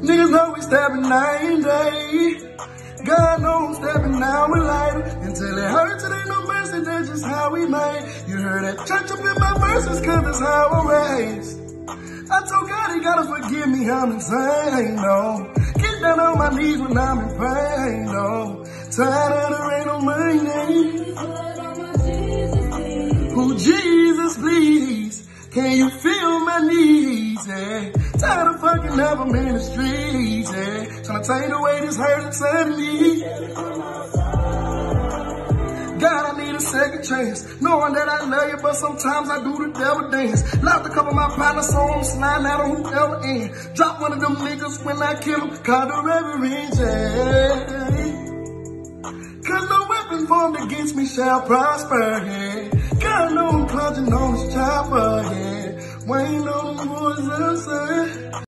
Niggas know we stepping night and day. God know I'm stepping out with light. Until it hurts, it ain't no mercy, that's just how we made. You heard that church up in my verses, cause that's how I'm raised. I told God he gotta forgive me, I'm insane, no. Get down on my knees when I'm in pain, no. Tired of the rain on my name. Oh, Jesus, please. Can you feel my needs, yeah? Tired of fucking up, I'm in the streets, yeah. Tryna take away this hurt inside of me. God, I need a second chance. Knowing that I love you, but sometimes I do the devil dance. Locked a couple of my partners, so I'm sliding out on whoever end. Drop one of them niggas when I kill him, call the reverend, yeah. Cause no weapon formed against me shall prosper, yeah. God know I'm clutching on this chopper, yeah. Waiting on the boys outside.